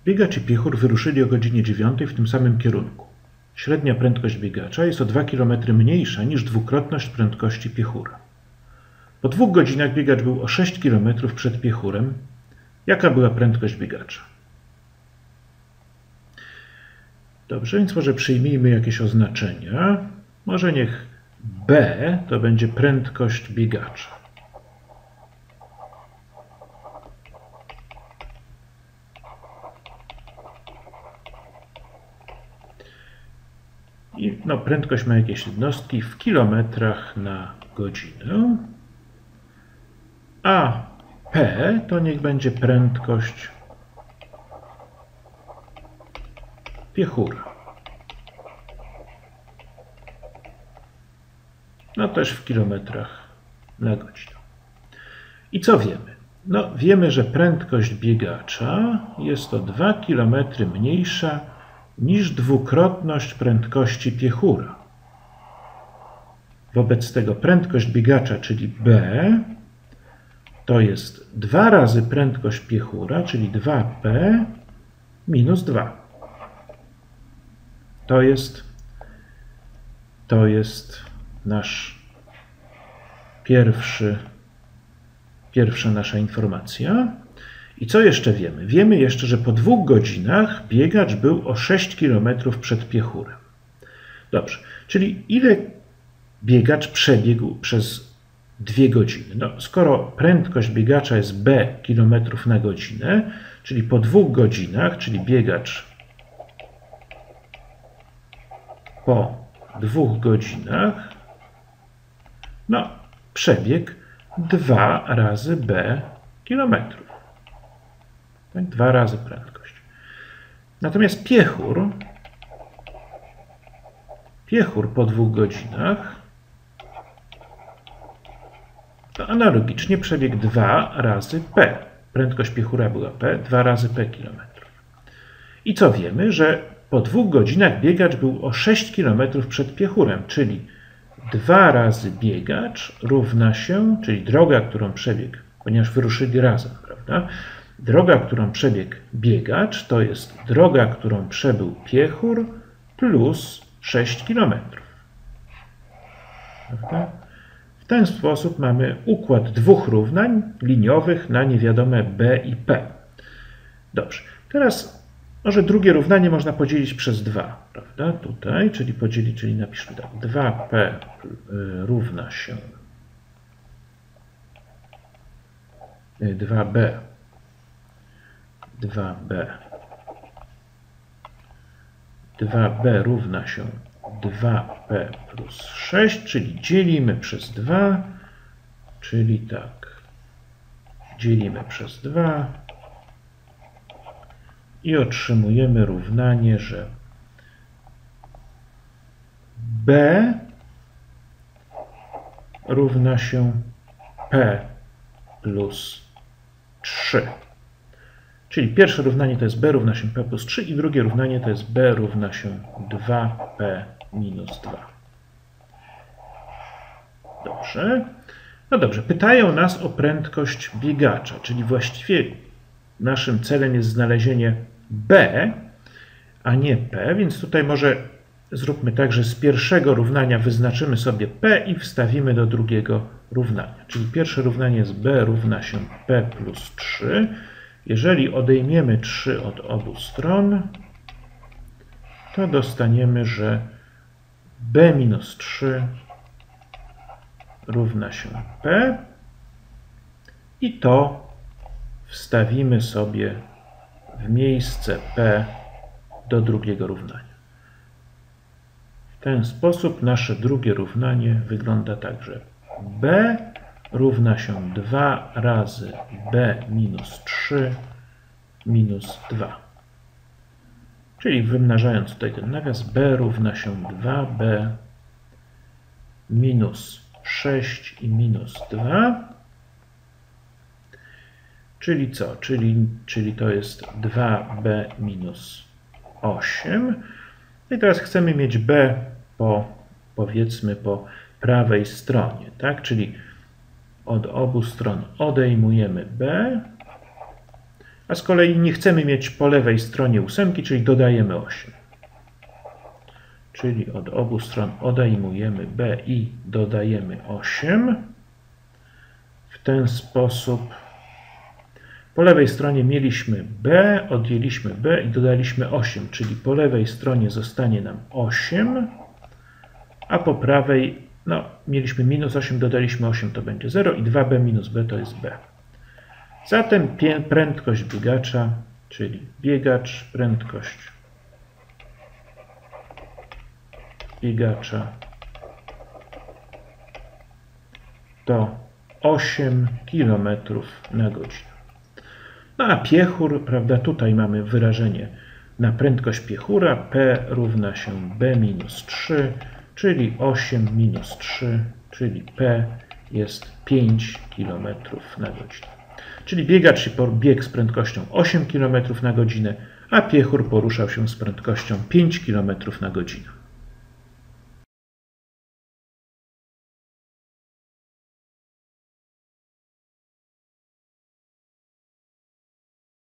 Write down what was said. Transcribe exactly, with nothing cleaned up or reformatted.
Biegacz i piechur wyruszyli o godzinie dziewiątej w tym samym kierunku. Średnia prędkość biegacza jest o dwa kilometry mniejsza niż dwukrotność prędkości piechura. Po dwóch godzinach biegacz był o sześć kilometrów przed piechurem. Jaka była prędkość biegacza? Dobrze, więc może przyjmijmy jakieś oznaczenia. Może niech B to będzie prędkość biegacza. I no, prędkość ma jakieś jednostki w kilometrach na godzinę. A P to niech będzie prędkość piechura. No też w kilometrach na godzinę. I co wiemy? No wiemy, że prędkość biegacza jest o dwa kilometry mniejsza niż dwukrotność prędkości piechura. Wobec tego prędkość biegacza, czyli B, to jest dwa razy prędkość piechura, czyli dwa P minus dwa. To jest, to jest nasz pierwszy, pierwsza nasza informacja. I co jeszcze wiemy? Wiemy jeszcze, że po dwóch godzinach biegacz był o sześć kilometrów przed piechurem. Dobrze, czyli ile biegacz przebiegł przez dwie godziny? No, skoro prędkość biegacza jest B kilometrów na godzinę, czyli po dwóch godzinach, czyli biegacz po dwóch godzinach, no, przebiegł dwa razy B kilometrów. Tak, dwa razy prędkość. Natomiast piechur, piechur po dwóch godzinach to analogicznie przebiegł dwa razy P. Prędkość piechura była P, dwa razy P kilometrów. I co wiemy? Że po dwóch godzinach biegacz był o sześć kilometrów przed piechurem, czyli dwa razy biegacz równa się, czyli droga, którą przebiegł, ponieważ wyruszyli razem, prawda? Droga, którą przebiegł biegacz, to jest droga, którą przebył piechur plus sześć kilometrów. Prawda? W ten sposób mamy układ dwóch równań liniowych na niewiadome B i P. Dobrze, teraz może drugie równanie można podzielić przez dwa, prawda? Tutaj, czyli podzielić, czyli napiszmy tak, dwa P równa się dwa B dwa B dwa B równa się dwa P plus sześć, czyli dzielimy przez dwa, czyli tak, dzielimy przez dwa i otrzymujemy równanie, że B równa się P plus trzy. Czyli pierwsze równanie to jest B równa się P plus trzy i drugie równanie to jest B równa się dwa P minus dwa. Dobrze. No dobrze, pytają nas o prędkość biegacza, czyli właściwie naszym celem jest znalezienie B, a nie P, więc tutaj może zróbmy tak, że z pierwszego równania wyznaczymy sobie P i wstawimy do drugiego równania. Czyli pierwsze równanie jest B równa się P plus trzy. Jeżeli odejmiemy trzy od obu stron, to dostaniemy, że B minus trzy równa się P i to wstawimy sobie w miejsce P do drugiego równania. W ten sposób nasze drugie równanie wygląda tak, że B równa się dwa razy B minus trzy minus dwa. Czyli wymnażając tutaj ten nawias, B równa się dwa B minus sześć i minus dwa. Czyli co? Czyli, czyli to jest dwa B minus osiem. I teraz chcemy mieć B po, powiedzmy, po prawej stronie, tak? Czyli od obu stron odejmujemy B, a z kolei nie chcemy mieć po lewej stronie ósemki, czyli dodajemy osiem. Czyli od obu stron odejmujemy b i dodajemy osiem. W ten sposób po lewej stronie mieliśmy b, odjęliśmy b i dodaliśmy osiem, czyli po lewej stronie zostanie nam osiem, a po prawej, no, mieliśmy minus osiem, dodaliśmy osiem, to będzie zero i dwa b minus b to jest b. Zatem prędkość biegacza, czyli biegacz, prędkość biegacza to osiem kilometrów na godzinę. No a piechur, prawda, tutaj mamy wyrażenie na prędkość piechura, P równa się B minus trzy, czyli osiem minus trzy, czyli P jest pięć kilometrów na godzinę. Czyli biegacz biegł z prędkością osiem kilometrów na godzinę, a piechur poruszał się z prędkością pięć kilometrów na godzinę.